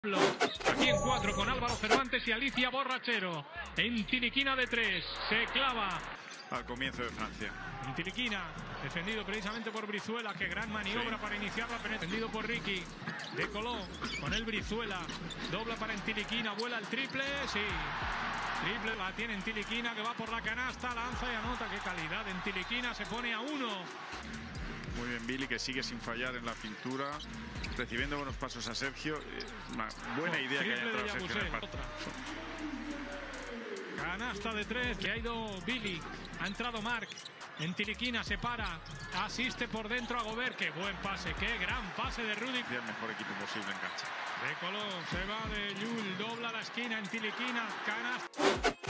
Aquí en 4 con Álvaro Cervantes y Alicia Borrachero. En Tiliquina de 3. Se clava. Al comienzo de Francia. En Tiliquina, defendido precisamente por Brizuela. Qué gran maniobra para iniciar la penetración. Defendido por Ricky. De Colón. Con el Brizuela. Dobla para Tiliquina. Vuela el triple. Sí. Triple la tiene en Tiliquina, que va por la canasta. Lanza y anota. Qué calidad en Tiliquina. Se pone a 1. Muy bien Billy, que sigue sin fallar en la pintura, recibiendo buenos pasos a Sergio. Una buena idea que haya entrado Sergio en el partido. Canasta de 3, que ha ido Billy, ha entrado Marc. En Tiliquina se para, asiste por dentro a Gobert. Qué buen pase, qué gran pase de Rudy. El mejor equipo posible en cancha. De Colón, se va de Llull, dobla la esquina en Tiliquina, canasta.